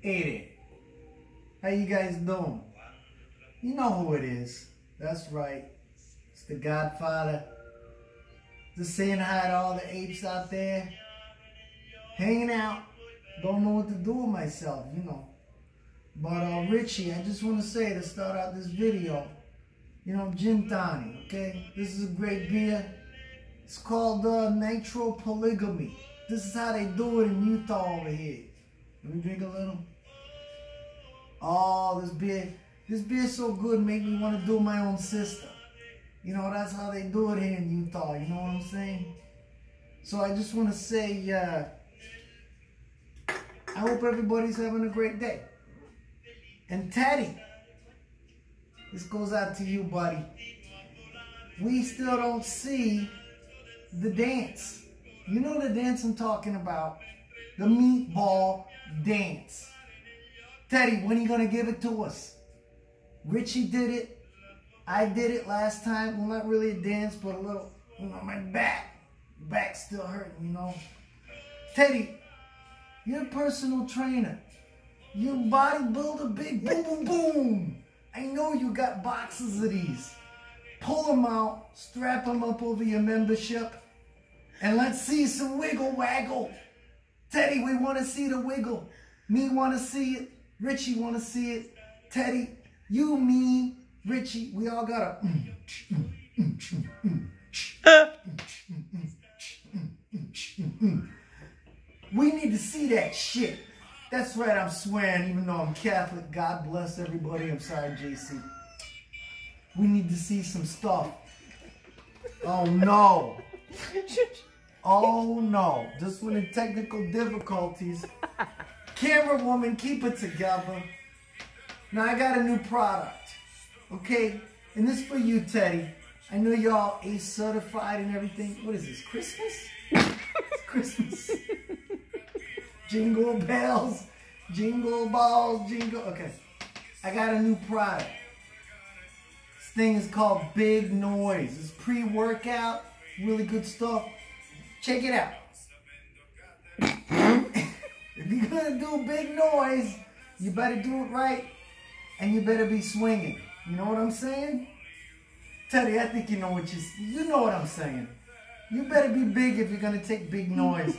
Hey there. How you guys doing? You know who it is. That's right. It's the Godfather. Just saying hi to all the apes out there. Hanging out. Don't know what to do with myself, you know. But Richie, I just want to say to start out this video, you know, Gin Tonic, okay? This is a great beer. It's called Nitro Polygamy. This is how they do it in Utah over here. Let me drink a little. Oh, this beer's so good, make me want to do my own sister. You know, that's how they do it here in Utah, you know what I'm saying? So I just want to say, I hope everybody's having a great day. And Teddy, this goes out to you, buddy. We still don't see the dance. You know the dance I'm talking about. The meatball dance. Teddy, when are you going to give it to us? Richie did it. I did it last time. Well, not really a dance, but a little, you know, my back's still hurting, you know. Teddy, you're a personal trainer. You bodybuilder, big boom, boom, boom. I know you got boxes of these. Pull them out, strap them up over your membership, and let's see some wiggle waggle. Teddy, we want to see the wiggle. Me want to see it. Richie want to see it. Teddy, you, me, Richie, we all got to. We need to see that shit. That's right, I'm swearing, even though I'm Catholic. God bless everybody. I'm sorry, JC. We need to see some stuff. Oh, no. Oh, no. Just when the technical difficulties. Camera woman, keep it together. Now, I got a new product. Okay? And this is for you, Teddy. I know y'all ACE certified and everything. What is this, Christmas? It's Christmas. Jingle bells, jingle balls, jingle. Okay, I got a new product. This thing is called Big Noise. It's pre-workout, really good stuff. Check it out. If you're gonna do big noise, you better do it right, and you better be swinging. You know what I'm saying? Teddy, I think you know what you know what I'm saying. You better be big if you're gonna take big noise.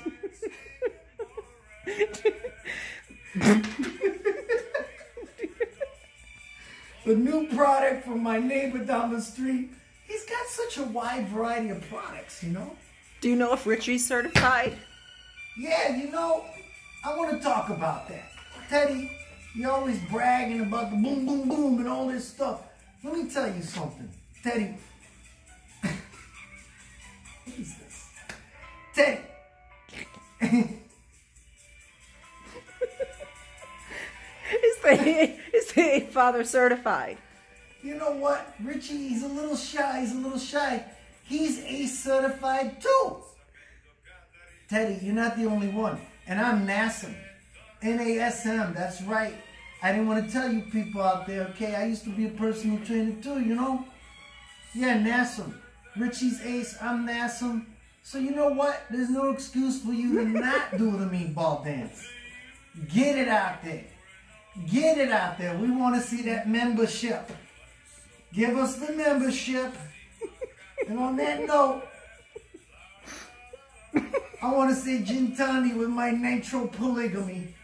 The new product from my neighbor down the street. He's got such a wide variety of products, you know. Do you know if Richie's certified? Yeah, you know, I want to talk about that. Teddy, you're always bragging about the boom, boom, boom and all this stuff. Let me tell you something. Teddy. What is this? Teddy. Is the father certified? You know what? Richie, he's a little shy. He's ACE certified too. Teddy, you're not the only one. And I'm NASM. NASM, that's right. I didn't want to tell you people out there, okay? I used to be a personal trainer too, you know? Yeah, NASM. Richie's ACE, I'm NASM. So you know what? There's no excuse for you to not do the meatball dance. Get it out there. Get it out there. We want to see that membership. Give us the membership. And on that note, I want to say Gin Tonic with my Nitro Polygamy.